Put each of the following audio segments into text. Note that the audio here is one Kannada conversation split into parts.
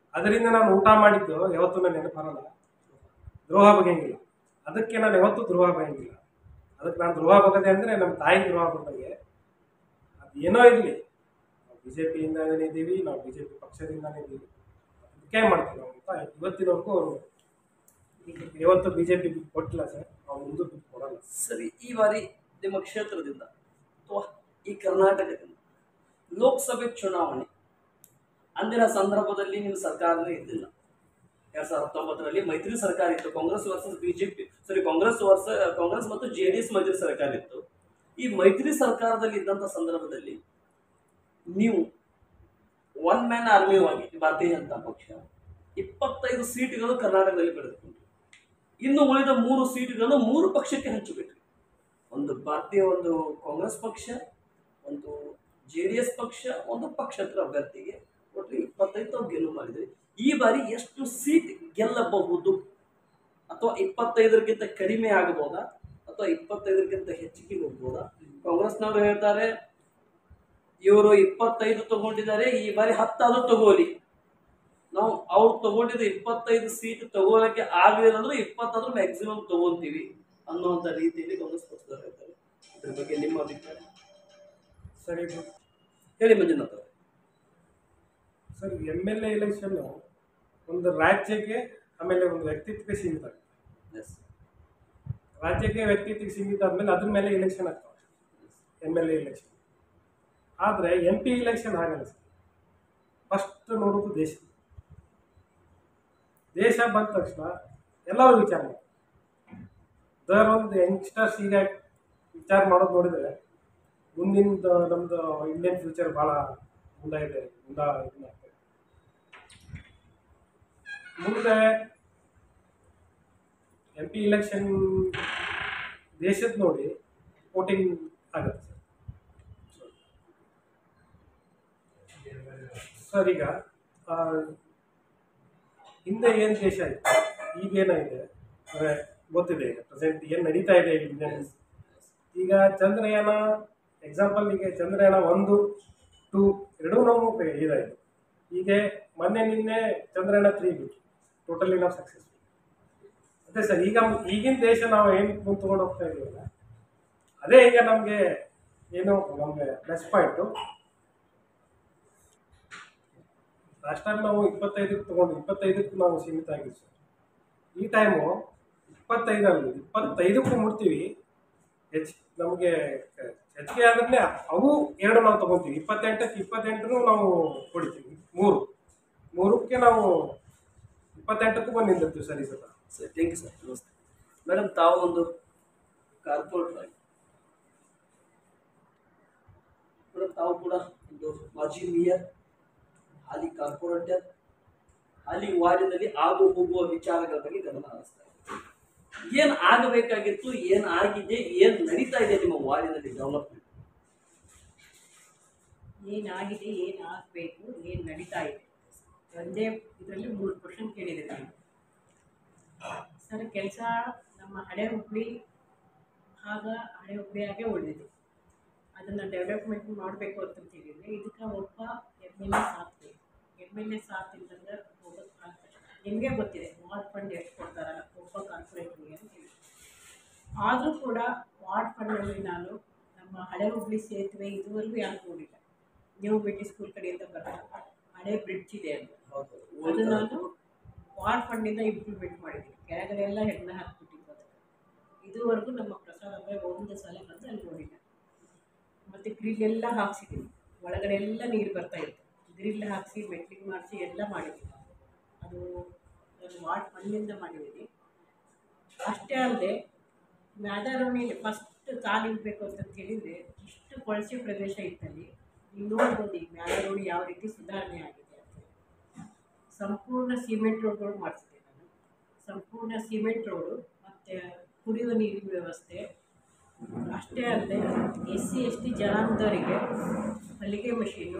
ಅದರಿಂದ ನಾನು ಊಟ ಮಾಡಿದ್ದು ಯಾವತ್ತೂ ನನ್ನ ನೆನಪರಲ್ಲ, ದ್ರೋಹ ಬಗೆಯಂಗಿಲ್ಲ. ಅದಕ್ಕೆ ನಾನು ಯಾವತ್ತೂ ದ್ರೋಹ ಬಗೆಯಂಗಿಲ್ಲ. ಅದಕ್ಕೆ ನಾನು ದ್ರೋಹ ಬಗದೆ ಅಂದರೆ ನಮ್ಮ ತಾಯಿ ದ್ರೋಹ ಬಂದಂಗೆ. ಅದು ಏನೋ ಇರಲಿ, ನಾವು ಬಿ ಜೆ ಪಿಯಿಂದನೇ ಇದ್ದೀವಿ, ನಾವು ಬಿ ಜೆ ಪಿ ಪಕ್ಷದಿಂದನೇ ಇದ್ದೀವಿ, ಅದಕ್ಕೆ ಮಾಡ್ತೀವಿ ನಾವು ಅಂತ ಇವತ್ತಿನವರೆಗೂ ಅವರು ಯಾವತ್ತು ಬಿ ಜೆ ಪಿ ಬಿಟ್ಟು ಕೊಟ್ಟಿಲ್ಲ ಸರ್, ನಾವು ಮುಂದೆ ಬಿಟ್ಟು ಕೊಡಲ್ಲ. ಸರಿ, ಈ ಬಾರಿ ನಿಮ್ಮ ಕ್ಷೇತ್ರದಿಂದ ಅಥವಾ ಈ ಕರ್ನಾಟಕದಿಂದ ಲೋಕಸಭೆ ಚುನಾವಣೆ ಅಂದಿನ ಸಂದರ್ಭದಲ್ಲಿ ನೀವು ಸರ್ಕಾರನೇ ಇದ್ದಿಲ್ಲ. 2019ರಲ್ಲಿ ಮೈತ್ರಿ ಸರ್ಕಾರ ಇತ್ತು, Congress versus BJP, sorry Congress ಮತ್ತು ಜೆಡಿಎಸ್ ಮೈತ್ರಿ ಸರ್ಕಾರ ಇತ್ತು. ಈ ಮೈತ್ರಿ ಸರ್ಕಾರದಲ್ಲಿ ಇದ್ದಂಥ ಸಂದರ್ಭದಲ್ಲಿ ನೀವು ಒನ್ ಮ್ಯಾನ್ ಆರ್ಮಿಯಾಗಿ ಭಾರತೀಯ ಜನತಾ ಪಕ್ಷ 25 ಸೀಟ್ಗಳು ಕರ್ನಾಟಕದಲ್ಲಿ ಪಡೆದುಕೊಂಡ್ರು. ಇನ್ನು ಉಳಿದ 3 ಸೀಟ್ಗಳನ್ನು 3 ಪಕ್ಷಕ್ಕೆ ಹಂಚಿಬಿಟ್ರು. ಒಂದು ಕಾಂಗ್ರೆಸ್ ಪಕ್ಷ, ಒಂದು ಜೆಡಿಎಸ್ ಪಕ್ಷ, ಒಂದು ಪಕ್ಷೇತರ ಅಭ್ಯರ್ಥಿಗೆ ಒಟ್ಟು 25 ತಾವು ಗೆಲುವು ಮಾಡಿದ್ರಿ. ಈ ಬಾರಿ ಎಷ್ಟು ಸೀಟ್ ಗೆಲ್ಲಬಹುದು? ಅಥವಾ 25ಕ್ಕಿಂತ ಕಡಿಮೆ ಆಗಬಹುದಾ ಅಥವಾ 25ಕ್ಕಿಂತ ಹೆಚ್ಚಿಗೆ ಹೋಗ್ಬೋದಾ? ಕಾಂಗ್ರೆಸ್ನವರು ಹೇಳ್ತಾರೆ ಇವರು 25 ತಗೊಂಡಿದ್ದಾರೆ, ಈ ಬಾರಿ 10 ಆದ್ರೂ ತಗೋಲಿ, ನಾವು ಅವ್ರು ತಗೊಂಡಿದ್ದು 25 ಸೀಟ್ ತಗೋಳಕ್ಕೆ ಆಗಲಿಲ್ಲ ಅಂದ್ರೆ 20 ಆದ್ರೂ ಮ್ಯಾಕ್ಸಿಮಮ್ ತಗೊಂತೀವಿ ಅನ್ನುವಂಥ ರೀತಿಯಲ್ಲಿ ಕಾಂಗ್ರೆಸ್ ಪಕ್ಷದವರು ಹೇಳ್ತಾರೆ. ಇದ್ರ ಬಗ್ಗೆ ನಿಮ್ಮ ಅಭಿಪ್ರಾಯ? ಸರಿ ಹೇಳಿ ಮಂಜುನಾಥ್ ಅವರು. ಸರ್, ಎಮ್ ಎಲ್ ಎ ಎಲೆಕ್ಷನ್ನು ಒಂದು ರಾಜ್ಯಕ್ಕೆ ಆಮೇಲೆ ಒಂದು ವ್ಯಕ್ತಿತ್ವಕ್ಕೆ ಸೀಮಿತ ಆಗುತ್ತೆ. ರಾಜ್ಯಕ್ಕೆ ವ್ಯಕ್ತಿತ್ವಕ್ಕೆ ಸೀಮಿತ ಆದಮೇಲೆ ಅದ್ರ ಮೇಲೆ ಎಲೆಕ್ಷನ್ ಆಗ್ತವೆ, ಎಮ್ ಎಲ್ ಎ ಎಲೆಕ್ಷನ್. ಆದರೆ ಎಂ ಪಿ ಎಲೆಕ್ಷನ್ ಆಗಲ್ಲ ಸರ್. ಫಸ್ಟ್ ನೋಡೋದು ದೇಶ ಬಂದ ತಕ್ಷಣ ಎಲ್ಲರೂ ವಿಚಾರ ಮಾಡ್ತಾರೆ. ಒಂದು ಯಂಗ್ಸ್ಟರ್ಸ್ ಈಗ ವಿಚಾರ ಮಾಡೋದು ನೋಡಿದರೆ ಮುಂದಿನ ನಮ್ಮದು ಇಂಡಿಯನ್ ಫ್ಯೂಚರ್ ಭಾಳ ಮುಂದೆ ಎಂ ಪಿ ಎಲೆಕ್ಷನ್ ದೇಶದ ನೋಡಿ ವೋಟಿಂಗ್ ಆಗುತ್ತೆ ಸರ್. ಈಗ ಹಿಂದೆ ಏನು ದೇಶ ಇತ್ತು, ಈಗೇನಾಗಿದೆ ಅಂದರೆ ಗೊತ್ತಿದೆ. ಈಗ ಪ್ರೆಸೆಂಟ್ ಏನು ನಡೀತಾ ಇದೆ ಇಂಡಿಯನ್. ಈಗ ಚಂದ್ರಯಾನ ಎಕ್ಸಾಂಪಲ್, ಈಗ ಚಂದ್ರಯಾನ 1, 2 ಎರಡೂ ನಾವು ಇದಾಯಿತು. ಈಗ ನಿನ್ನೆ ಚಂದ್ರಯಾನ 3 ಬಿಟ್ಟು ಟೋಟಲಿ ನಾವು ಸಕ್ಸಸ್ಫುಲ್. ಅದೇ ಸರ್, ಈಗಿನ ದೇಶ ನಾವು ಏನು ತೊಗೊಂಡು ಹೋಗ್ತಾ ಇದ್ದೀವಲ್ಲ, ಅದೇ ಈಗ ನಮಗೆ ಪ್ಲಸ್ ಪಾಯಿಂಟು. ಲಾಸ್ಟ್ ಟೈಮ್ ನಾವು 25ಕ್ಕೆ ತೊಗೊಂಡು 25ಕ್ಕೆ ನಾವು ಸೀಮಿತ ಆಗಿದ್ವಿ ಸರ್. ಈ ಟೈಮು 25ಕ್ಕೂ ಮುಟ್ತೀವಿ. ನಮಗೆ ಹೆಚ್ಚಿಗೆ ಆದ್ರೆ ಅವು 2 ನಾವು ತೊಗೊತೀವಿ. 28ಕ್ಕೂ ನಾವು ಹೊಡಿತೀವಿ. 3ಕ್ಕೆ ನಾವು 28ಕ್ಕೂ ಬಂದು ನಿಂತಿರ್ತೀವಿ ಸರ್. ಈ ಸಲ ಸರ್, ಥ್ಯಾಂಕ್ ಯು ಸರ್. ನಮಸ್ತೆ ಮೇಡಮ್. ತಾವು ಒಂದು ಕಾರ್ಪೊರೇಟರ್ ಆಗಿ, ಮೇಡಮ್ ತಾವು ಕೂಡ ಒಂದು ಮಾಜಿ ಮೇಯರ್, ಹಾಲಿ ಕಾರ್ಪೊರೇಟರ್, ಹಾಲಿ ವಾರ್ಡಿನಲ್ಲಿ ಆಗು ಹೋಗುವ ವಿಚಾರಗಳ ಬಗ್ಗೆ ಗಮನ ಹರಿಸ್ತಾ ಇದ್ದಾರೆ. ಏನು ಆಗಬೇಕಾಗಿತ್ತು, ಏನು ಆಗಿದೆ, ಏನು ನಡೀತಾ ಇದೆ ನಿಮ್ಮ ವಾರ್ಡಿನಲ್ಲಿ ಡೆವಲಪ್ಮೆಂಟ್? ಏನಾಗಿದೆ, ಏನು ಆಗಬೇಕು, ಏನು ನಡೀತಾ ಇದೆ, ಒಂದೇ ಇದರಲ್ಲಿ 3 ಕ್ವಶನ್ ಕೇಳಿದೆ ಸರ್. ಕೆಲಸ ನಮ್ಮ ಹಳೆ ಹುಬ್ಳಿ ಹುಬ್ಳಿಯಾಗೆ ಉಳಿದಿದೆ. ಅದನ್ನು ಡೆವಲಪ್ಮೆಂಟ್ ಮಾಡಬೇಕು ಅಂತ ಹೇಳಿದರೆ ಇದಕ್ಕೆ ಒಬ್ಬ ಎಮ್ ಎಲ್ ಎ ಸಾಥ್ ಬೇಕು. ಎಮ್ ಎಲ್ ಎ ಸಾಥ್ ಇಲ್ಲಂದ್ರೆ ಹೋಗೋದು ಆಗ್ತದೆ. ನಿಮಗೆ ಗೊತ್ತಿದೆ ವಾರ್ಡ್ ಫಂಡ್ ಎಷ್ಟು ಕೊಡ್ತಾರೆ ಒಬ್ಬ ಕಾರ್ಪೊರೇಟ್ರಿಗೆ ಅಂತ ಹೇಳಿ. ಆದರೂ ಕೂಡ ವಾರ್ಡ್ ಫಂಡಲ್ಲಿ ನಾನು ನಮ್ಮ ಹಳೆ ಹುಬ್ಳಿ ಸೇತುವೆ ಇದುವರೆಗೂ ಯಾರು ನೋಡಿಲ್ಲ. ನ್ಯೂ ಬಿಟಿ ಸ್ಕೂಲ್ ಕಡೆಯಿಂದ ಬರ್ತಾರೆ, ಹಳೆ ಬ್ರಿಡ್ಜ್ ಇದೆ ಅಂತ, ಅದು ನಾನು ವಾರ್ಡ್ ಫಂಡಿಂದ ಇಂಪ್ಲಿಮೆಂಟ್ ಮಾಡಿದ್ದೀನಿ. ಕೆಳಗಡೆಲ್ಲ ಹೆಣ್ಣು ಹಾಕ್ಬಿಟ್ಟಿದ್ದು. ಇದುವರೆಗೂ ನಮ್ಮ ಪ್ರಸಾದ ಅಂದರೆ ಒಂದು ಸಲ ಬಂದು ಅಲ್ಲಿ ನೋಡಿಲ್ಲ. ಮತ್ತು ಗ್ರಿಲ್ ಎಲ್ಲ ಹಾಕ್ಸಿದ್ದೀನಿ, ಒಳಗಡೆ ಎಲ್ಲ ನೀರು ಬರ್ತಾಯಿತ್ತು. ಗ್ರಿಲ್ ಹಾಕಿಸಿ ಮೆಟ್ಲಿಂಗ್ ಮಾಡಿಸಿ ಎಲ್ಲ ಮಾಡಿದ್ದೀನಿ. ಅದು ನಾನು ವಾರ್ಡ್ ಫಂಡಿಂದ ಮಾಡಿದ್ದೀನಿ. ಅಷ್ಟೇ ಅಲ್ಲದೆ ಮ್ಯಾದಾರವಣಿಯಲ್ಲಿ ಫಸ್ಟ್ ಕಾಲಿಡಬೇಕು ಅಂತ ಹೇಳಿದರೆ ಇಷ್ಟು ಕೊಳಚೆ ಪ್ರದೇಶ ಇತ್ತಲ್ಲಿ. ನೀವು ನೋಡ್ಬೋದು ಈಗ ಮ್ಯಾದಾರವಣಿ ಯಾವ ರೀತಿ ಸುಧಾರಣೆ ಆಗಿದೆ ಅಂತ. ಸಂಪೂರ್ಣ ಸಿಮೆಂಟ್ ರೋಡ್ಗಳು ಮಾಡಿಸಿದೆ ನಾನು. ಸಂಪೂರ್ಣ ಸಿಮೆಂಟ್ ರೋಡು ಮತ್ತು ಕುಡಿಯುವ ನೀರಿನ ವ್ಯವಸ್ಥೆ. ಅಷ್ಟೇ ಅಲ್ಲದೆ SC ST ಜನಾಂಗದವರಿಗೆ ಹೊಲಿಗೆ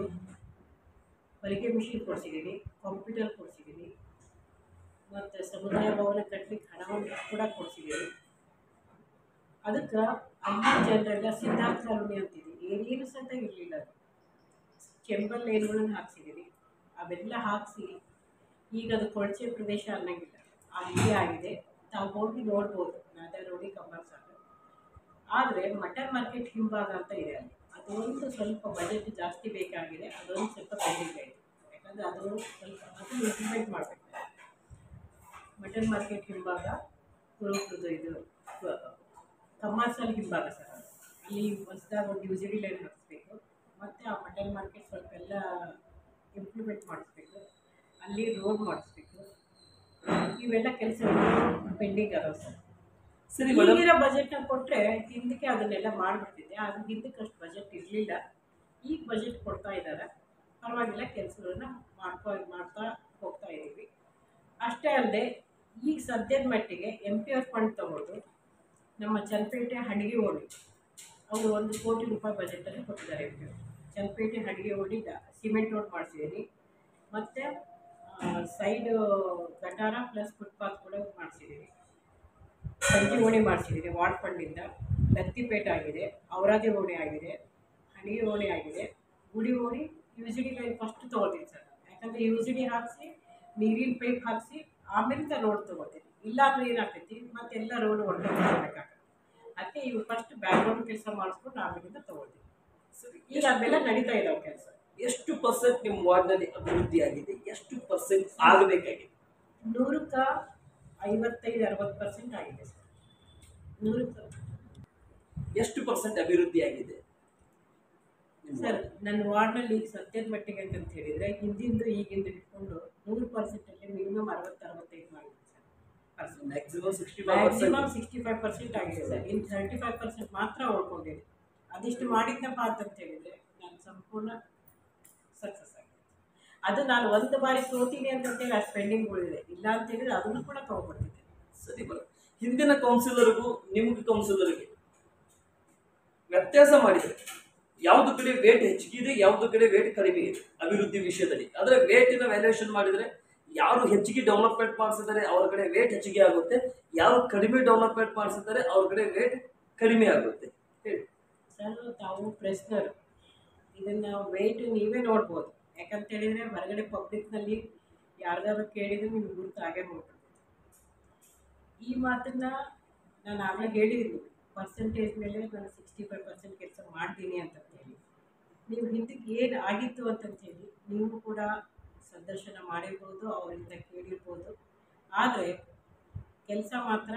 ಮಿಷಿನ್ ಕೊಡಿಸಿದ್ದೀನಿ, ಕಂಪ್ಯೂಟರ್ ಕೊಡಿಸಿದ್ದೀನಿ, ಮತ್ತು ಸಮುದಾಯ ಭವನ ಕಟ್ಟಲಿಕ್ಕೆ ಹಣವನ್ನು ಕೂಡ ಕೊಡಿಸಿದ್ದೀನಿ. ಅದಕ್ಕೆ ಅಲ್ಲಿ ಜನರೆಲ್ಲ ಸಿದ್ಧಾರ್ಥ ಕಾಲೋನಿ ಅಂತಿದೆ, ಏನೇನು ಸಹಿತ ಇರಲಿಲ್ಲ. ಅದು ಚೆಂಬಲ್ ಲೈನ್ಗಳನ್ನು ಹಾಕ್ಸಿದ್ದೀನಿ. ಅವೆಲ್ಲ ಹಾಕಿಸಿ ಈಗ ಅದು ಕೊಳಚೆ ಪ್ರದೇಶ ಅನ್ನಂಗಿಲ್ಲ, ಅಲ್ಲಿ ಆಗಿದೆ. ತಾವು ಹೋಗಿ ನೋಡ್ಬೋದು, ನಾದರೋಡಿ ಕಮರ್ಸಾಲ. ಆದರೆ ಮಟನ್ ಮಾರ್ಕೆಟ್ ಹಿಂಭಾಗ ಅಂತ ಇದೆ ಅಲ್ಲಿ, ಅದೊಂದು ಸ್ವಲ್ಪ ಬಜೆಟ್ ಜಾಸ್ತಿ ಬೇಕಾಗಿದೆ, ಅದೊಂದು ಸ್ವಲ್ಪ ಪೆಂಡಿಂಗ್ ಇದೆ. ಯಾಕಂದರೆ ಅದು ಸ್ವಲ್ಪ ಅದನ್ನು ಇಂಪ್ಲಿಮೆಂಟ್ ಮಾಡಬೇಕು. ಮಟನ್ ಮಾರ್ಕೆಟ್ ಹಿಂಭಾಗ ಕುರುಕುದು ಇದು ಕಮರ್ಸಲ್ ಹಿಂಭಾಗ ಸರ್, ಅಲ್ಲಿ ಹೊಸದಾಗಿ ಒಂದು ಯೂಸಿಡಿ ಲೈನ್ ಹಾಕಿಸ್ಬೇಕು. ಮತ್ತು ಆ ಮಟನ್ ಮಾರ್ಕೆಟ್ ಸ್ವಲ್ಪ ಎಲ್ಲ ಇಂಪ್ಲಿಮೆಂಟ್ ಮಾಡಿಸ್ಬೇಕು, ಅಲ್ಲಿ ರೋಡ್ ಮಾಡಿಸ್ಬೇಕು. ಇವೆಲ್ಲ ಕೆಲಸಗಳು ಪೆಂಡಿಂಗ್ ಅದಾವೆ ಸರ್. ಸರಿ ಮೇಡಮ್, ಈಗಿರೋ ಬಜೆಟ್ನ ಕೊಟ್ಟರೆ ಹಿಂದಕ್ಕೆ ಅದನ್ನೆಲ್ಲ ಮಾಡಿಬಿಡ್ತಿದ್ದೆ. ಅದು ಹಿಂದಕ್ಕೆ ಅಷ್ಟು ಬಜೆಟ್ ಇರಲಿಲ್ಲ, ಈಗ ಬಜೆಟ್ ಕೊಡ್ತಾ ಇದ್ದಾರೆ, ಪರವಾಗಿಲ್ಲ, ಕೆಲಸಗಳನ್ನ ಮಾಡ್ತಾ ಹೋಗ್ತಾ ಇದ್ದೀವಿ. ಅಷ್ಟೇ ಅಲ್ಲದೆ ಈಗ ಸದ್ಯದ ಮಟ್ಟಿಗೆ MPR ಫಂಡ್ ತಗೊಂಡು ನಮ್ಮ ಚನ್ನಪೇಟೆ ಹಡಿಗೆ ಓಡಿ ಅವರು 1 ಕೋಟಿ ರೂಪಾಯಿ ಬಜೆಟಲ್ಲಿ ಕೊಟ್ಟಿದ್ದಾರೆ. MPR ಚನ್ನಪೇಟೆ ಹಡಿಗೆ ಓಡಿ ಸಿಮೆಂಟ್ ರೋಡ್ ಮಾಡಿಸಿದ್ದೀನಿ, ಮತ್ತು ಸೈಡ್ ಗಟಾರ ಪ್ಲಸ್ ಫುಟ್ಪಾತ್ ಕೂಡ ಮಾಡಿಸಿದ್ದೀವಿ. ಸಂಜೆ ಓಣಿ ಮಾಡಿಸಿದ್ದೀನಿ ವಾರ್ಡ್ ಫಂಡಿಂದ. ಲತ್ತಿಪೇಟೆ ಆಗಿದೆ, ಔರಾದಿ ಓಣಿ ಆಗಿದೆ, ಹಣಿಗೆ ಓಣಿ ಆಗಿದೆ, ಗುಡಿ ಓಣಿ UGD ಲೈನ್ ಫಸ್ಟ್ ತೊಗೊಳ್ತೀನಿ ಸರ್. ಯಾಕಂದರೆ UGD ಹಾಕಿಸಿ ನೀರಿನ ಪೈಪ್ ಹಾಕಿಸಿ ಆಮೇಲೆ ರೋಡ್ ತೊಗೊಳ್ತೀನಿ. ಇಲ್ಲಾಂದ್ರೆ ಏನಾಗ್ತೈತಿ ಮತ್ತೆಲ್ಲ ರೋಡ್ ಹೊರಬೇಕಾಗ್ತದೆ. ಅದಕ್ಕೆ ಇವು ಫಸ್ಟ್ ಬ್ಯಾಕ್ಗ್ರೌಂಡ್ ಕೆಲಸ ಮಾಡಿಸ್ಕೊಂಡು ಆಮೇಲಿಂದ ತೊಗೊಳ್ತೀನಿ. ಸರಿ, ಈಗ ಅವೆಲ್ಲ ನಡೀತಾ ಇದ್ದಾವೆ ಕೆಲಸ. ಎಷ್ಟು ಪರ್ಸೆಂಟ್ ನಿಮ್ಮ ವಾರ್ಡ್ನಲ್ಲಿ ಅಭಿವೃದ್ಧಿ ಆಗಿದೆ, ಎಷ್ಟು ಪರ್ಸೆಂಟ್ ಆಗಬೇಕಾಗಿದೆ? 100ಕ್ಕೆ 55-60% ಆಗಿದೆ ಸರ್. 100ಕ್ಕೆ ಎಷ್ಟು ಪರ್ಸೆಂಟ್ ಅಭಿವೃದ್ಧಿ ಆಗಿದೆ ಸರ್ ನನ್ನ ವಾರ್ಡ್ನಲ್ಲಿ ಈಗ ಸದ್ಯದ ಮಟ್ಟಿಗೆ ಅಂತ ಹೇಳಿದರೆ ಹಿಂದಿಂದು ಈಗಿಂದು ಇಟ್ಕೊಂಡು 100%ಅಲ್ಲಿ ಮಿನಿಮಮ್ 60-65 ಮಾಡಿದೆ ಸರ್. ಮ್ಯಾಕ್ಸಿಮಮ್ 65%. ಮ್ಯಾಕ್ಸಿಮಮ್ 65% ಆಗಿದೆ ಸರ್. ಇನ್ನು 35% ಮಾತ್ರ ಉಳ್ಕೊಂಡಿದೆ. ಅದಿಷ್ಟು ಮಾಡಿದ್ನಪ್ಪ ಅಂತ ಹೇಳಿದರೆ ನಾನು ಸಂಪೂರ್ಣ ಸಕ್ಸಸ್ ಆಗಿದೆ. ಅದು ನಾನು ಒಂದು ಬಾರಿ ಸೋತೀನಿ ಅಂತಂತೇಳಿ ಆ ಸ್ಪೆಂಡಿಂಗ್ ಉಳಿದಿದೆ, ಇಲ್ಲ ಅಂತ ಹೇಳಿದ್ರೆ ಅದನ್ನು ಕೂಡ ತೊಗೊಬಿಡ್ತಿದ್ದೆ. ಸರಿ ಬರ, ಹಿಂದಿನ ಕೌನ್ಸಿಲರ್ಗೂ ನಿಮ್ಗೆ ಕೌನ್ಸಿಲರ್ಗೆ ವ್ಯತ್ಯಾಸ ಮಾಡಿದೆ. ಯಾವ್ದು ಕಡೆ ವೇಟ್ ಹೆಚ್ಚಿಗಿದೆ, ಯಾವ್ದು ಕಡೆ ವೇಟ್ ಕಡಿಮೆ ಇದೆ ಅಭಿವೃದ್ಧಿ ವಿಷಯದಲ್ಲಿ. ಆದರೆ ವೇಟಿನ ವ್ಯಾಲ್ಯೂಯೇಷನ್ ಮಾಡಿದರೆ ಯಾರು ಹೆಚ್ಚಿಗೆ ಡೆವಲಪ್ಮೆಂಟ್ ಮಾಡಿಸಿದ್ದಾರೆ ಅವ್ರ ಕಡೆ ವೇಟ್ ಹೆಚ್ಚಿಗೆ ಆಗುತ್ತೆ, ಯಾರು ಕಡಿಮೆ ಡೆವಲಪ್ಮೆಂಟ್ ಮಾಡಿಸಿದ್ದಾರೆ ಅವ್ರ ಕಡೆ ವೇಟ್ ಕಡಿಮೆ ಆಗುತ್ತೆ. ಹೇಳಿ ಸರ್, ತಾವು ಪ್ರೆಸ್ನರ್ ಇದನ್ನು ವೇಟ್ ನೀವೇ ನೋಡ್ಬೋದು. ಯಾಕಂತ ಹೇಳಿದರೆ ಹೊರಗಡೆ ಪಬ್ಲಿಕ್ನಲ್ಲಿ ಯಾರಿಗಾದ್ರು ಕೇಳಿದರೆ ನಿಮ್ಗೆ ಗುರುತು ಆಗೇ ಹೋಗ್ತದೆ. ಈ ಮಾತನ್ನ ನಾನು ಆಗಲೇ ಹೇಳಿದ್ದೀನಿ, ಪರ್ಸೆಂಟೇಜ್ ಮೇಲೆ ನಾನು 65% ಕೆಲಸ ಮಾಡ್ತೀನಿ ಅಂತಂತೇಳಿ. ನೀವು ಹಿಂದಕ್ಕೆ ಏನು ಆಗಿತ್ತು ಅಂತಂತೇಳಿ ನೀವು ಕೂಡ ಸಂದರ್ಶನ ಮಾಡಿರ್ಬೋದು, ಅವರಿಂದ ಕೇಳಿರ್ಬೋದು. ಆದರೆ ಕೆಲಸ ಮಾತ್ರ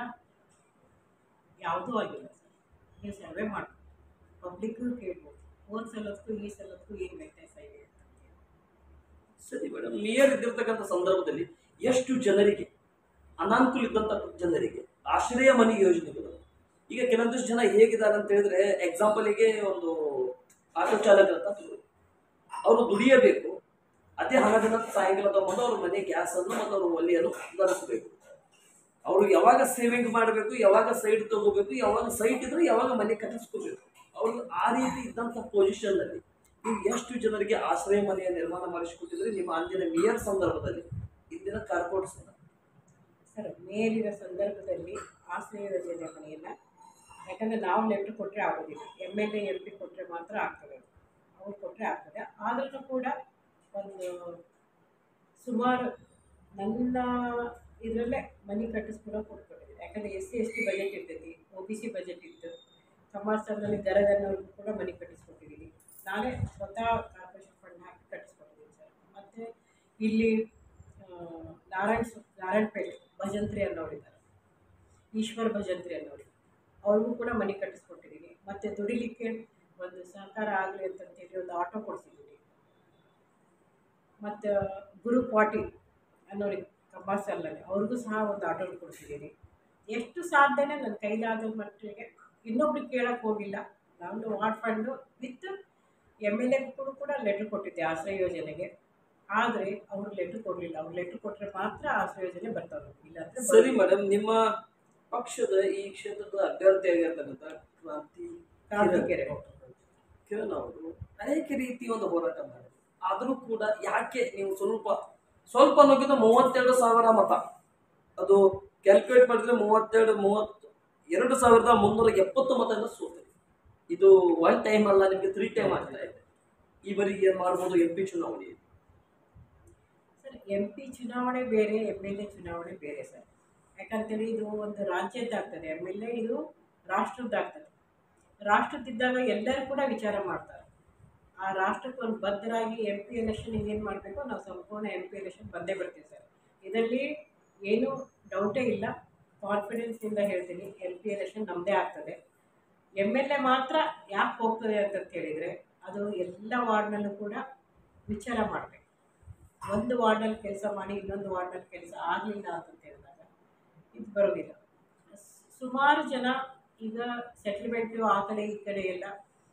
ಯಾವುದೂ ಆಗಿಲ್ಲ ಸರ್. ನೀವು ಸರ್ವೆ ಮಾಡ್ಬೋದು, ಪಬ್ಲಿಕ್ಗೂ ಕೇಳ್ಬೋದು, ಹೋದ ಸಲದಕ್ಕೂ ಈ ಸಲದಕ್ಕೂ ಏನು ವ್ಯತ್ಯಾಸ ಇದೆ ಅಂತ. ಸರಿ ಮೇಡಮ್, ಮೇಯರ್ ಇದ್ದಿರ್ತಕ್ಕಂಥ ಸಂದರ್ಭದಲ್ಲಿ ಎಷ್ಟು ಜನರಿಗೆ, ಅನಾನುಕೂಲ ಇದ್ದಂಥ ಜನರಿಗೆ ಆಶ್ರಯ ಮನೆ ಯೋಜನೆಗಳು, ಈಗ ಕೆಲವೊಂದಿಷ್ಟು ಜನ ಹೇಗಿದ್ದಾರೆ ಅಂತ ಹೇಳಿದ್ರೆ, ಎಕ್ಸಾಂಪಲಿಗೆ ಒಂದು ಆಟೋ ಚಾಲಕರಂತ ಅವರು ದುಡಿಯಬೇಕು, ಅದೇ ಹಣದಿಂದ ಸಾಯಂಕಾಲ ತಗೊಂಡು ಅವ್ರ ಮನೆ ಗ್ಯಾಸನ್ನು ಮತ್ತು ಅವ್ರ ಒಲೆಯನ್ನು ಧರಿಸಬೇಕು. ಅವರು ಯಾವಾಗ ಸೇವಿಂಗ್ ಮಾಡಬೇಕು, ಯಾವಾಗ ಸೈಟ್ ತಗೋಬೇಕು, ಯಾವಾಗ ಸೈಟ್ ಇದ್ರೆ ಯಾವಾಗ ಮನೆ ಕಟ್ಟಿಸ್ಕೋಬೇಕು. ಅವ್ರು ಆ ರೀತಿ ಇದ್ದಂಥ ಪೊಸಿಷನ್ನಲ್ಲಿ ನೀವು ಎಷ್ಟು ಜನರಿಗೆ ಆಶ್ರಯ ಮನೆಯ ನಿರ್ಮಾಣ ಮಾಡಿಸಿಕೊಟ್ಟಿದ್ರೆ ನಿಮ್ಮ ಅಂದಿನ ಮೇಯರ್ ಸಂದರ್ಭದಲ್ಲಿ, ಇಂದಿನ ಕಾರ್ಪೊರೇಟ್ ಸರ್ ಮೇಲಿನ ಸಂದರ್ಭದಲ್ಲಿ ಆಶ್ರಯ ಯೋಜನೆ ಮನೆಯನ್ನು, ಯಾಕಂದರೆ ನಾವು ಲೆಟ್ರ್ ಕೊಟ್ಟರೆ ಆಗೋದಿಲ್ಲ, MLA MP ಕೊಟ್ಟರೆ ಮಾತ್ರ ಆಗ್ತದೆ, ಅವ್ರು ಕೊಟ್ಟರೆ ಆಗ್ತದೆ. ಆದ್ರೂ ಕೂಡ ಒಂದು ಸುಮಾರು ನನ್ನ ಇದರಲ್ಲೇ ಮನೆ ಕಟ್ಟಿಸ್ಕೊಡೋ ಕೊಟ್ಕೊಟ್ಟಿದ್ದೀನಿ. ಯಾಕಂದರೆ SC ST ಬಜೆಟ್ ಇರ್ತೈತಿ, OBC ಬಜೆಟ್ ಇತ್ತು, ಸಮಾಜದಲ್ಲಿ ಗರಗನ್ನವ್ರಿಗೂ ಕೂಡ ಮನೆ ಕಟ್ಟಿಸ್ಕೊಟ್ಟಿದ್ದೀನಿ. ನಾನೇ ಸ್ವತಃ ಕಾರ್ಪೊರೇಷನ್ ಫಂಡ್ ಹಾಕಿ ಕಟ್ಟಿಸ್ಕೊಟ್ಟಿದ್ದೀನಿ ಸರ್. ಮತ್ತು ಇಲ್ಲಿ ನಾರಾಯಣಪೇಟೆ ಭಜಂತ್ರಿ ಅನ್ನೋರಿದ್ದಾರೆ, ಈಶ್ವರ್ ಭಜಂತ್ರಿ ಅನ್ನೋರು, ಅವ್ರಿಗೂ ಕೂಡ ಮನೆ ಕಟ್ಟಿಸ್ಕೊಟ್ಟಿದ್ದೀನಿ. ಮತ್ತು ದುಡಿಲಿಕ್ಕೆ ಒಂದು ಸಹಕಾರ ಆಗಲಿ ಅಂತಂತೇಳಿ ಒಂದು ಆಟೋ ಕೊಡಿಸಿದ್ದೀನಿ. ಮತ್ತು ಗುರು ಪಾಟೀಲ್ ಅನ್ನೋರಿಗೆ ಕಬ್ಬಾಸಲ್ಲಲ್ಲಿ ಅವ್ರಿಗೂ ಸಹ ಒಂದು ಆಟೋ ಕೊಡಿಸಿದ್ದೀನಿ. ಎಷ್ಟು ಸಾಧ್ಯನೇ ನನ್ನ ಕೈಲಾದ ಮಟ್ಟಿಗೆ ಇನ್ನೊಬ್ರಿಗೆ ಕೇಳೋಕ್ಕೆ ಹೋಗಿಲ್ಲ. ನಾನು ವಾರ್ಡ್ ಫಂಡು ವಿತ್ MLA ಕೂಡ ಲೆಟ್ರ್ ಕೊಟ್ಟಿದ್ದೆ ಆಶ್ರಯ ಯೋಜನೆಗೆ. ಆದರೆ ಅವ್ರು ಲೆಟ್ರ್ ಕೊಡಲಿಲ್ಲ. ಅವ್ರು ಲೆಟ್ರ್ ಕೊಟ್ಟರೆ ಮಾತ್ರ ಆಶ್ರಯ ಯೋಜನೆ ಬರ್ತಾವೆ, ಇಲ್ಲಾಂದರೆ. ಸರಿ ಮೇಡಮ್, ನಿಮ್ಮ ಪಕ್ಷದ ಈ ಕ್ಷೇತ್ರದ ಅಭ್ಯರ್ಥಿ ಆಗಿರ್ತಕ್ಕಂಥ ಕಾಂತಿಕೆರೆ ಕಿರಣ್ ಅವರು ಅನೇಕ ರೀತಿ ಒಂದು ಹೋರಾಟ ಮಾಡಿದ್ರು. ಆದರೂ ಕೂಡ ಯಾಕೆ ನೀವು ಸ್ವಲ್ಪ ಅನ್ನೋಕ್ಕಿಂತ 32,000 ಮತ, ಅದು ಕ್ಯಾಲ್ಕುಲೇಟ್ ಮಾಡಿದ್ರೆ 2,370 ಮತದಿಂದ ಸೋತಿದೆ. ಇದು 1 ಟೈಮ್ ಅಲ್ಲ, ನಿಮಗೆ 3 ಟೈಮ್ ಆಗ್ತಾ ಇದೆ. ಈ ಬರಿಗೆ ಏನು ಮಾಡ್ಬೋದು MP ಚುನಾವಣೆ? ಸರ್, MP ಚುನಾವಣೆ ಬೇರೆ, MLA ಚುನಾವಣೆ ಬೇರೆ ಸರ್. ಯಾಕಂತೇಳಿ ಇದು ಒಂದು ರಾಜ್ಯದ್ದಾಗ್ತದೆ, MLA ಇದು ರಾಷ್ಟ್ರದ್ದಾಗ್ತದೆ. ರಾಷ್ಟ್ರದಿದ್ದಾಗ ಎಲ್ಲರೂ ಕೂಡ ವಿಚಾರ ಮಾಡ್ತಾರೆ. ಆ ರಾಷ್ಟ್ರಕ್ಕೆ ಒಂದು ಬದ್ಧರಾಗಿ MP ಎಲೆಕ್ಷನ್ ಏನು ಮಾಡಬೇಕು, ನಾವು ಸಂಪೂರ್ಣ MP ಎಲೆಕ್ಷನ್ ಬಂದೇ ಬರ್ತೀವಿ ಸರ್. ಇದರಲ್ಲಿ ಏನೂ ಡೌಟೇ ಇಲ್ಲ, ಕಾನ್ಫಿಡೆನ್ಸಿಂದ ಹೇಳ್ತೀನಿ MP ಎಲೆಕ್ಷನ್ ನಮ್ಮದೇ ಆಗ್ತದೆ. MLA ಮಾತ್ರ ಯಾಕೆ ಹೋಗ್ತದೆ ಅಂತ ಕೇಳಿದರೆ, ಅದು ಎಲ್ಲ ವಾರ್ಡ್ನಲ್ಲೂ ಕೂಡ ವಿಚಾರ ಮಾಡಬೇಕು. ಒಂದು ವಾರ್ಡಲ್ಲಿ ಕೆಲಸ ಮಾಡಿ ಇನ್ನೊಂದು ವಾರ್ಡಲ್ಲಿ ಕೆಲಸ ಆಗಲಿಲ್ಲ ಅಂತ ಹೇಳಿದಾಗ ಇದು ಬರೋದಿಲ್ಲ. ಸುಮಾರು ಜನ ಈಗ ಸೆಟ್ಲ್ಮೆಂಟು ಆ ಕಡೆ ಈ ಕಡೆ ಎಲ್ಲ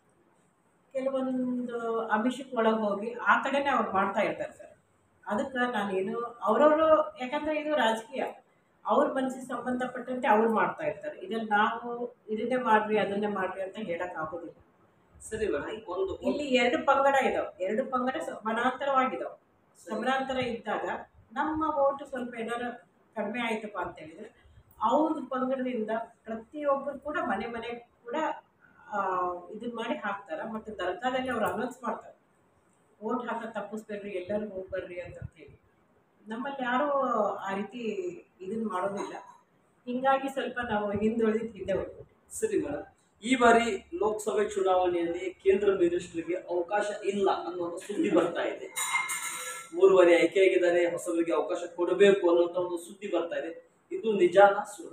ಕೆಲವೊಂದು ಅಭಿಷೇಕ್ ಒಳಗೆ ಹೋಗಿ ಆ ಕಡೆನೇ ಅವ್ರು ಮಾಡ್ತಾ ಇರ್ತಾರೆ ಸರ್. ಅದಕ್ಕೆ ನಾನೇನು ಅವರವರು, ಯಾಕಂದರೆ ಇದು ರಾಜಕೀಯ, ಅವ್ರ ಮನಸ್ಸಿಗೆ ಸಂಬಂಧಪಟ್ಟಂತೆ ಅವ್ರು ಮಾಡ್ತಾ ಇರ್ತಾರೆ. ಇದನ್ನು ನಾವು ಇದನ್ನೇ ಮಾಡ್ರಿ ಅದನ್ನೇ ಮಾಡ್ರಿ ಅಂತ ಹೇಳೋಕ್ಕಾಗೋದಿಲ್ಲ. ಸರಿ ಮೇಡಮ್, ಒಂದು ಇಲ್ಲಿ ಎರಡು ಪಂಗಡ ಇದಾವೆ, ಎರಡು ಪಂಗಡ ಸಮಾನಾಂತರವಾಗಿದ್ದಾವೆ. ಸಮಾನಾಂತರ ಇದ್ದಾಗ ನಮ್ಮ ಓಟು ಸ್ವಲ್ಪ ಏನಾರು ಕಡಿಮೆ ಆಯ್ತಪ್ಪ ಅಂತ ಹೇಳಿದರೆ ಅವ್ರದ್ದು ಪಂಗಡದಿಂದ ಪ್ರತಿಯೊಬ್ಬರು ಕೂಡ ಮನೆ ಮನೆ ಕೂಡ ಇದನ್ನ ಮಾಡಿ ಹಾಕ್ತಾರೆ. ಮತ್ತು ದರ್ಗಾದಲ್ಲಿ ಅವ್ರು ಅನೌನ್ಸ್ ಮಾಡ್ತಾರೆ, ಓಟ್ ಹಾಕ ತಪ್ಪಿಸ್ಬೇಡ್ರಿ, ಎಲ್ಲರೂ ಹೋಗಿ ಬರ್ರಿ ಅಂತ ಹೇಳಿ. ನಮ್ಮಲ್ಲಿ ಯಾರೂ ಆ ರೀತಿ ಇದನ್ನು ಮಾಡೋದಿಲ್ಲ. ಹೀಗಾಗಿ ಸ್ವಲ್ಪ ನಾವು ಹಿಂದುಳಿದು ಹಿಂದೆ ಹೋಗ್ಬೋದು. ಸರಿ ಮೇಡಮ್, ಈ ಬಾರಿ ಲೋಕಸಭೆ ಚುನಾವಣೆಯಲ್ಲಿ ಕೇಂದ್ರ ಮಿನಿಸ್ಟರ್ಗೆ ಅವಕಾಶ ಇಲ್ಲ ಅನ್ನೋ ಸುದ್ದಿ ಬರ್ತಾ ಇದೆ. 3 ಬಾರಿ ಆಯ್ಕೆಯಾಗಿದ್ದಾರೆ, ಹೊಸಬರಿಗೆ ಅವಕಾಶ ಕೊಡಬೇಕು ಅನ್ನೋಂಥ ಒಂದು ಸುದ್ದಿ ಬರ್ತಾ ಇದೆ. ಇದು ನಿಜಾನ ಸುಳ್ಳ?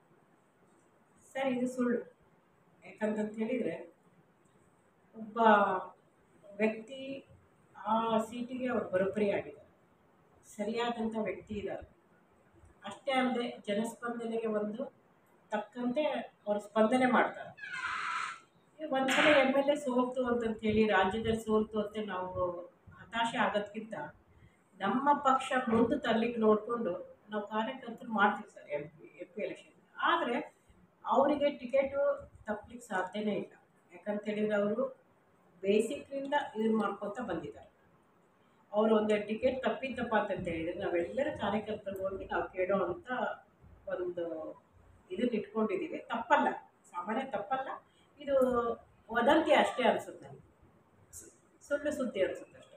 ಸರ್, ಇದು ಸುಳ್ಳು. ಯಾಕಂತಂತ ಹೇಳಿದರೆ, ಒಬ್ಬ ವ್ಯಕ್ತಿ ಆ ಸೀಟಿಗೆ ಅವ್ರು ಬರೋಬ್ಬರಿ ಆಗಿದ್ದಾರೆ, ಸರಿಯಾದಂಥ ವ್ಯಕ್ತಿ ಇದ್ದಾರೆ. ಅಷ್ಟೇ ಅಲ್ಲದೆ ಜನಸ್ಪಂದನೆಗೆ ಒಂದು ತಕ್ಕಂತೆ ಅವರು ಸ್ಪಂದನೆ ಮಾಡ್ತಾರೆ. ಒಂದ್ಸಲ MLA ಸೋಲ್ತು ಅಂತಂತೇಳಿ ರಾಜ್ಯದಲ್ಲಿ ಸೋಲ್ತು ಅಂತ ನಾವು ಹತಾಶೆ ಆಗೋದಕ್ಕಿಂತ ನಮ್ಮ ಪಕ್ಷ ಮುಂದೆ ತರಲಿಕ್ಕೆ ನೋಡಿಕೊಂಡು ನಾವು ಕಾರ್ಯಕರ್ತರು ಮಾಡ್ತೀವಿ ಸರ್ MP ಎಲೆಕ್ಷನ್. ಆದರೆ ಅವರಿಗೆ ಟಿಕೆಟು ತಪ್ಪಲಿಕ್ಕೆ ಸಾಧ್ಯನೇ ಇಲ್ಲ. ಯಾಕಂತೇಳಿದರೆ ಅವರು ಬೇಸಿಕ್ನಿಂದ ಇದನ್ನು ಮಾಡ್ಕೊತ ಬಂದಿದ್ದಾರೆ. ಅವರು ಒಂದು ಟಿಕೆಟ್ ತಪ್ಪಿದ್ದಪ್ಪ ಅಂತಂತೇಳಿದರೆ ನಾವೆಲ್ಲರೂ ಕಾರ್ಯಕರ್ತರು ಹೋಗಿ ನಾವು ಕೇಳೋ ಅಂಥ ಒಂದು ಇದನ್ನು ಇಟ್ಕೊಂಡಿದ್ದೀವಿ. ತಪ್ಪಲ್ಲ, ಸಾಮಾನ್ಯ ತಪ್ಪಲ್ಲ, ಇದು ವದಂತಿ ಅಷ್ಟೇ ಅನಿಸುತ್ತೆ ನನಗೆ, ಸುಳ್ಳು ಸುದ್ದಿ ಅನಿಸುತ್ತೆ ಅಷ್ಟೇ.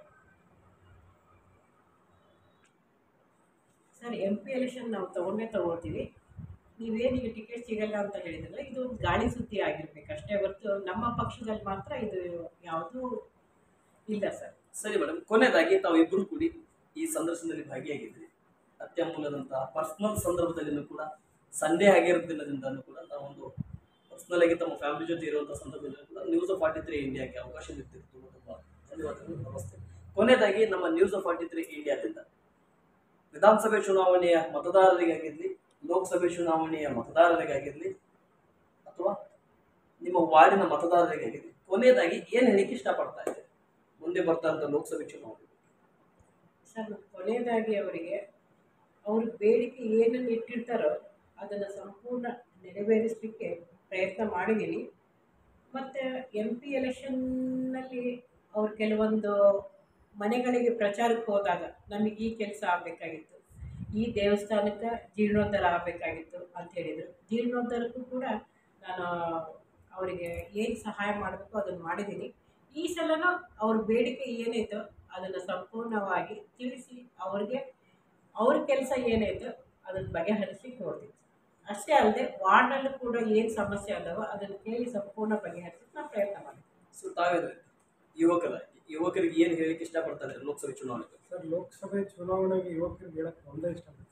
ಸರ್, MP ಎಲೆಕ್ಷನ್ ನಾವು ತಗೊಳ್ತೀವಿ. ನೀವೇನೀಗ ಟಿಕೆಟ್ ಸಿಗಲ್ಲ ಅಂತ ಹೇಳಿದ್ರಲ್ಲ, ಇದು ಒಂದು ಗಾಳಿ ಸುದ್ದಿ ಆಗಿರ್ಬೇಕು ಅಷ್ಟೇ ಹೊರತು ನಮ್ಮ ಪಕ್ಷದಲ್ಲಿ ಮಾತ್ರ ಇದು ಯಾವುದೂ ಇಲ್ಲ ಸರ್. ಸರಿ ಮೇಡಮ್, ಕೊನೆಯದಾಗಿ ತಾವು ಇಬ್ಬರು ಕೂಡಿ ಈ ಸಂದರ್ಶನದಲ್ಲಿ ಭಾಗಿಯಾಗಿದ್ರಿ. ಅತ್ಯಮೂಲ್ಯದಂತಹ ಪರ್ಸನಲ್ ಸಂದರ್ಭದಲ್ಲಿಯೂ ಕೂಡ ಸಂಡೇ ಆಗಿರೋದ್ರಿಂದಲೂ ಕೂಡ ತಾವೊಂದು ಪರ್ಸನಲ್ ಆಗಿ ತಮ್ಮ ಫ್ಯಾಮಿಲಿ ಜೊತೆ ಇರುವಂಥ ಸಂದರ್ಭದಲ್ಲಿ ಕೂಡ ನ್ಯೂಸ್ ಆಫ್ 43 ಇಂಡಿಯಾಕ್ಕೆ ಅವಕಾಶ ನೀಡ್ತಿತ್ತು. ತುಂಬ ಧನ್ಯವಾದಗಳು, ನಮಸ್ತೆ. ಕೊನೆಯದಾಗಿ ನಮ್ಮ ನ್ಯೂಸ್ ಆಫ್ 43 ಇಂಡಿಯಾದಿಂದ ವಿಧಾನಸಭೆ ಚುನಾವಣೆಯ ಮತದಾರರಿಗಾಗಿರಲಿ, ಲೋಕಸಭೆ ಚುನಾವಣೆಯ ಮತದಾರರಿಗಾಗಿರಲಿ, ಅಥವಾ ನಿಮ್ಮ ವಾರ್ಡಿನ ಮತದಾರರಿಗಾಗಿರಲಿ, ಕೊನೆಯದಾಗಿ ಏನು ಹೇಳಿಕ್ಕೆ ಇಷ್ಟಪಡ್ತಾ ಇದೆ ಮುಂದೆ ಬರ್ತಾ ಇದ್ದ ಲೋಕಸಭೆ ಚುನಾವಣೆ? ಸರ್, ಕೊನೆಯದಾಗಿ ಅವರಿಗೆ ಅವ್ರ ಬೇಡಿಕೆ ಏನನ್ನು ಇಟ್ಟಿರ್ತಾರೋ ಅದನ್ನು ಸಂಪೂರ್ಣ ನೆರವೇರಿಸಲಿಕ್ಕೆ ಪ್ರಯತ್ನ ಮಾಡಿದ್ದೀನಿ. ಮತ್ತು MP ಎಲೆಕ್ಷನ್ನಲ್ಲಿ ಅವ್ರು ಕೆಲವೊಂದು ಮನೆಗಳಿಗೆ ಪ್ರಚಾರಕ್ಕೆ ಹೋದಾಗ ನಮಗೆ ಈ ಕೆಲಸ ಆಗಬೇಕಾಗಿತ್ತು, ಈ ದೇವಸ್ಥಾನಕ್ಕೆ ಜೀರ್ಣೋದ್ಧಾರ ಆಗಬೇಕಾಗಿತ್ತು ಅಂತ ಹೇಳಿದರು. ಜೀರ್ಣೋದ್ಧಾರಕ್ಕೂ ಕೂಡ ನಾನು ಅವರಿಗೆ ಏನು ಸಹಾಯ ಮಾಡಬೇಕು ಅದನ್ನು ಮಾಡಿದ್ದೀನಿ. ಈ ಸಲನೂ ಅವ್ರ ಬೇಡಿಕೆ ಏನೈತೋ ಅದನ್ನು ಸಂಪೂರ್ಣವಾಗಿ ತಿಳಿಸಿ ಅವ್ರಿಗೆ ಅವ್ರ ಕೆಲಸ ಏನೈತೋ ಅದನ್ನು ಬಗೆಹರಿಸಲಿಕ್ಕೆ ನೋಡ್ತೀನಿ. ಅಷ್ಟೇ ಅಲ್ಲದೆ ವಾರ್ಡ್ನಲ್ಲೂ ಕೂಡ ಏನು ಸಮಸ್ಯೆ ಅದಾವೋ ಅದನ್ನು ಕೇಳಿ ಸಂಪೂರ್ಣ ಬಗೆಹರಿಸಲಿಕ್ಕೆ ನಾನು ಪ್ರಯತ್ನ ಮಾಡ್ತೀನಿ. ಸೊ ತಾವೇನು ಯುವಕರಿಗೆ ಏನು ಹೇಳಲಿಕ್ಕೆ ಇಷ್ಟಪಡ್ತಾರೆ ಲೋಕಸಭೆ ಚುನಾವಣೆಗೆ? ಸರ್, ಲೋಕಸಭೆ ಚುನಾವಣೆಗೆ ಯುವಕರಿಗೆ ಹೇಳಕ್ಕೆ ಒಂದೇ ಇಷ್ಟಪಡ್ತೀನಿ,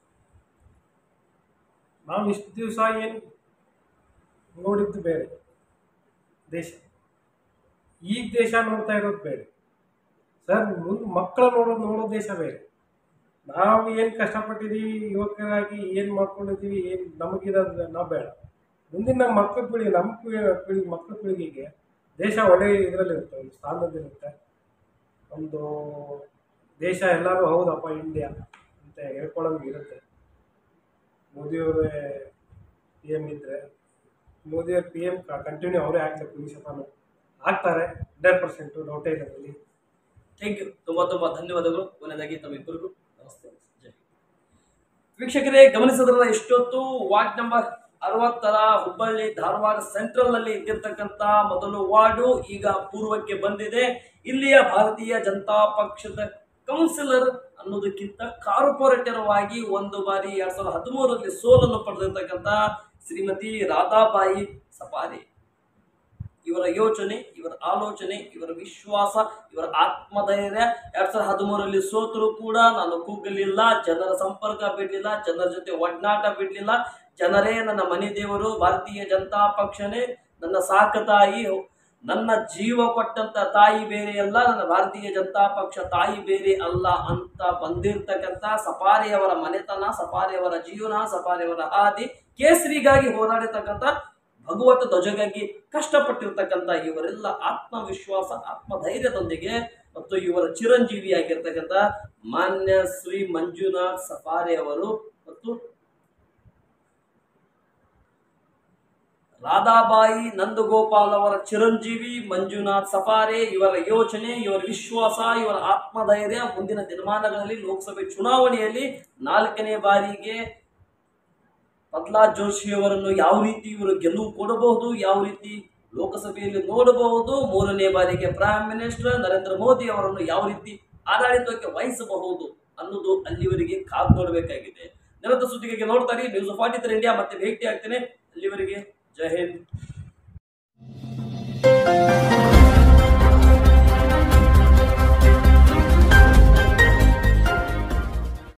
ನಾವು ಇಷ್ಟು ದಿವಸ ಏನು ನೋಡಿದ್ದು ಬೇರೆ ದೇಶ, ಈಗ ದೇಶ ನೋಡ್ತಾ ಇರೋದು ಬೇರೆ ಸರ್. ಮುಂದೆ ಮಕ್ಕಳು ನೋಡೋ ದೇಶ ಬೇರೆ. ನಾವು ಏನು ಕಷ್ಟಪಟ್ಟಿದ್ದೀವಿ ಯುವಕರಾಗಿ, ಏನು ಮಾಡ್ಕೊಂಡಿದ್ದೀವಿ, ಏನು ನಮಗಿರೋದು ನಾವು ಬೇಡ. ಮುಂದಿನ ನಮ್ಮ ಮಕ್ಕಳ ಪೀಳಿಗೆ, ನಮ್ಮ ಮಕ್ಕಳ ಪೀಳಿಗೆಗೆ ದೇಶ ಒಳ್ಳೆಯ ಇದರಲ್ಲಿರುತ್ತೆ, ಒಂದು ಸ್ಥಾನದಲ್ಲಿರುತ್ತೆ. ಒಂದು ದೇಶ ಎಲ್ಲರೂ ಹೌದಪ್ಪ ಇಂಡಿಯಾ ಅಂತ ಹೇಳ್ಕೊಳ್ಳೋಂಗೆ ಇರುತ್ತೆ. ಮೋದಿಯವರೇ PM ಇದ್ದರೆ ಮೋದಿಯವ್ರ PM ಕಂಟಿನ್ಯೂ ಅವರೇ ಆಗಬೇಕು, ಈ ಸತಾನು ಆಗ್ತಾರೆ 100%, ಡೌಟೇ ಇಲ್ಲ ಅದರಲ್ಲಿ. ಥ್ಯಾಂಕ್ ಯು, ತುಂಬ ಧನ್ಯವಾದಗಳು. ಕೊನೆಯದಾಗಿ ತಮ್ಮಿಬ್ಬರಿಗೂ ನಮಸ್ತೆ. ಜೈ. ವೀಕ್ಷಕರೇ, ಗಮನಿಸಿದ್ರಲ್ಲ ಇಷ್ಟೊತ್ತು ವಾರ್ಡ್ ನಂಬರ್ 60ರ ಹುಬ್ಬಳ್ಳಿ ಧಾರವಾಡ ಸೆಂಟ್ರಲ್ ನಲ್ಲಿ ಇದ್ದಿರ್ತಕ್ಕಂಥ ಮೊದಲು ವಾರ್ಡು ಈಗ ಪೂರ್ವಕ್ಕೆ ಬಂದಿದೆ. ಇಲ್ಲಿಯ ಭಾರತೀಯ ಜನತಾ ಪಕ್ಷದ ಕೌನ್ಸಿಲರ್ ಅನ್ನೋದಕ್ಕಿಂತ ಕಾರ್ಪೊರೇಟರ್ವಾಗಿ ಒಂದು ಬಾರಿ 2013ರಲ್ಲಿ ಸೋಲನ್ನು ಪಡೆದಿರ್ತಕ್ಕಂಥ ಶ್ರೀಮತಿ ರಾಧಾಬಾಯಿ ಸಫಾರಿ, ಇವರ ಯೋಚನೆ, ಇವರ ಆಲೋಚನೆ, ಇವರ ವಿಶ್ವಾಸ, ಇವರ ಆತ್ಮಧೈರ್ಯ 2013ರಲ್ಲಿ ಸೋತರೂ ಕೂಡ ನಾನು ಕುಗ್ಗಲಿಲ್ಲ, ಜನರ ಸಂಪರ್ಕ ಬಿಡಲಿಲ್ಲ, ಜನರ ಜೊತೆ ಒಡನಾಟ ಬಿಡಲಿಲ್ಲ, ಜನರೇ ನನ್ನ ಮನೆ ದೇವರು, ಭಾರತೀಯ ಜನತಾ ಪಕ್ಷನೇ ನನ್ನ ಸಾಕತಾಯಿ, ನನ್ನ ಜೀವ ಕೊಟ್ಟಂತ ತಾಯಿ ಬೇರೆ ಅಲ್ಲ, ನನ್ನ ಭಾರತೀಯ ಜನತಾ ಪಕ್ಷ ತಾಯಿ ಬೇರೆ ಅಲ್ಲ ಅಂತ ಬಂದಿರತಕ್ಕಂಥ ಸಫಾರಿಯವರ ಮನೆತನ, ಸಫಾರಿಯವರ ಜೀವನ, ಸಫಾರಿಯವರ ಹಾದಿ, ಕೇಸರಿಗಾಗಿ ಹೋರಾಡಿರ್ತಕ್ಕಂಥ ಭಗವತ ಧ್ವಜಗಾಗಿ ಕಷ್ಟಪಟ್ಟಿರ್ತಕ್ಕಂಥ ಇವರೆಲ್ಲ ಆತ್ಮವಿಶ್ವಾಸ, ಆತ್ಮಧೈರ್ಯದೊಂದಿಗೆ ಮತ್ತು ಇವರ ಚಿರಂಜೀವಿಯಾಗಿರ್ತಕ್ಕಂಥ ಮಾನ್ಯ ಶ್ರೀ ಮಂಜುನಾಥ್ ಸಫಾರಿ ಅವರು ಮತ್ತು ರಾಧಾಬಾಯಿ ನಂದಗೋಪಾಲ್ ಅವರ ಚಿರಂಜೀವಿ ಮಂಜುನಾಥ್ ಸಫಾರೆ, ಇವರ ಯೋಚನೆ, ಇವರ ವಿಶ್ವಾಸ, ಇವರ ಆತ್ಮಧೈರ್ಯ ಮುಂದಿನ ದಿನಮಾನಗಳಲ್ಲಿ ಲೋಕಸಭೆ ಚುನಾವಣೆಯಲ್ಲಿ 4ನೇ ಬಾರಿಗೆ ಪ್ರಹ್ಲಾದ್ ಜೋಶಿ ಅವರನ್ನು ಯಾವ ರೀತಿ ಇವರು ಗೆಲುವು ಕೊಡಬಹುದು, ಯಾವ ರೀತಿ ಲೋಕಸಭೆಯಲ್ಲಿ ನೋಡಬಹುದು, 3ನೇ ಬಾರಿಗೆ ಪ್ರೈಮ್ ಮಿನಿಸ್ಟರ್ ನರೇಂದ್ರ ಮೋದಿ ಅವರನ್ನು ಯಾವ ರೀತಿ ಆಡಳಿತಕ್ಕೆ ವಹಿಸಬಹುದು ಅನ್ನೋದು ಅಲ್ಲಿವರೆಗೆ ಕಾದು ನೋಡಬೇಕಾಗಿದೆ. ನಿರಂತರ ಸುದ್ದಿಗೆ ನೋಡ್ತಾರೆ ನ್ಯೂಸ್ 43 ಇಂಡಿಯಾ. ಮತ್ತೆ ಭೇಟಿ ಆಗ್ತೇನೆ. ಅಲ್ಲಿವರೆಗೆ ಜೈ ಹಿಂದ್.